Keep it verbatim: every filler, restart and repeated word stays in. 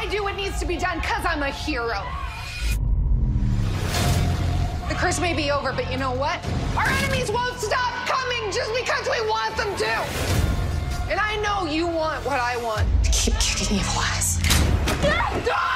I do what needs to be done because I'm a hero. The curse may be over, but you know what? Our enemies won't stop coming just because we want them to. And I know you want what I want. Keep kicking evil ass.